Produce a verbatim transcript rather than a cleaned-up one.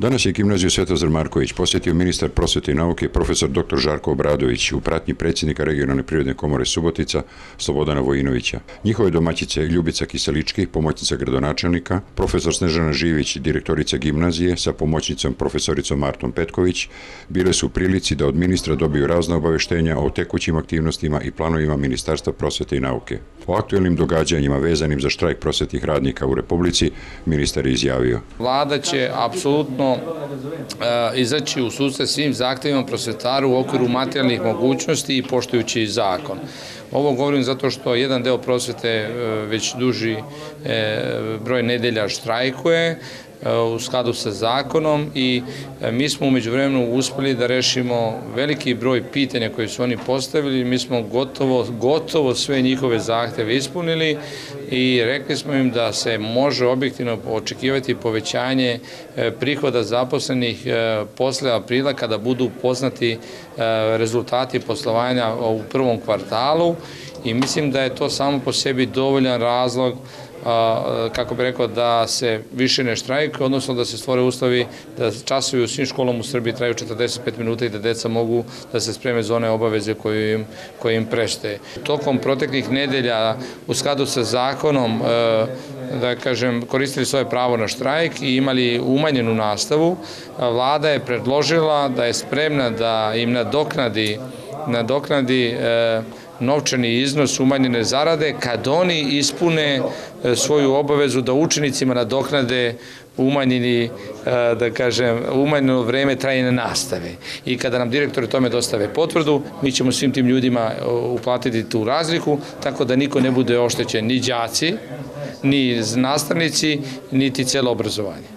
Danas je gimnaziju Svetozar Marković posjetio ministar prosvete i nauke profesor doktor Žarko Obradović u pratnji predsjednika Regionalne privredne komore Subotica Slobodana Vojinovića. Njihove domaćice Ljubica Kiselički, pomoćnica gradonačelnika, profesor Snežana Živić, direktorica gimnazije sa pomoćnicom profesoricom Martom Petković, bile su u prilici da od ministra dobiju razna obaveštenja o tekućim aktivnostima i planovima Ministarstva prosvete i nauke. O aktuelnim događanjima vezanim za štrajk prosvetnih radnika u Republici ministar je izjavio: Vlada će apsolutno izaći u susret svim zahtjevima prosvetara u okviru materijalnih mogućnosti i poštujući zakon. Ovo govorim zato što jedan deo prosvete već duži broj nedelja štrajkuje u skladu sa zakonom i mi smo u međuvremenu uspjeli da rešimo veliki broj pitanja koje su oni postavili. Mi smo gotovo, gotovo sve njihove zahteve ispunili i rekli smo im da se može objektivno očekivati povećanje prihoda zaposlenih posle aprila kada budu poznati rezultati poslovanja u prvom kvartalu i mislim da je to samo po sebi dovoljan razlog, kako bi rekao, da se više ne štrajkuje, odnosno da se stvore uslovi da časovi u svim školama u Srbiji traju četrdeset pet minuta i da deca mogu da se spreme za one obaveze koje im, koje im prešteje. Tokom proteklih nedelja u skladu sa zakonom, da kažem, koristili svoje pravo na štrajk i imali umanjenu nastavu. Vlada je predložila da je spremna da im nadoknadi, nadoknadi novčani iznos umanjene zarade kad oni ispune svoju obavezu da učenicima nadoknade umanjeni, da kažem, umanjeno vreme trajanja nastave. I kada nam direktori tome dostave potvrdu, mi ćemo svim tim ljudima uplatiti tu razliku, tako da niko ne bude oštećen, ni đaci, ni nastavnici, niti celo obrazovanje.